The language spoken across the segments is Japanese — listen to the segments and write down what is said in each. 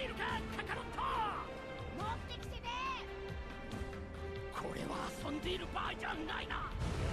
いるかカカロット。 持ってきてね。 これは遊んでいる場合じゃないな。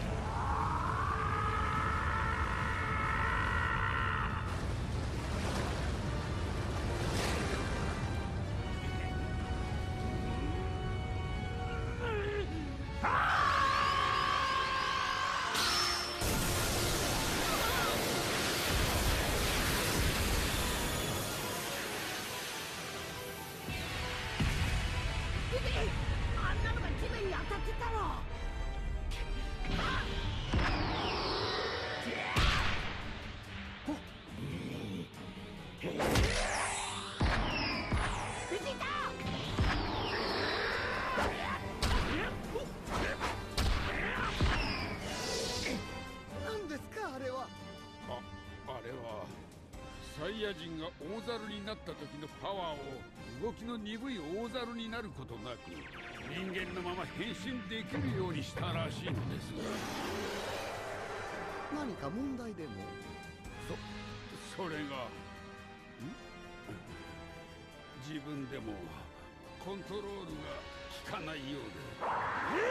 あんなのが地面に当たってたろ。藤田！ 何ですかあれは。 あれはサイヤ人が大猿になった時のパワーを動きの鈍い大猿になることなく人間のまま変身できるようにしたらしいのです。 何か問題でも。 それが自分でもコントロールが効かないようで。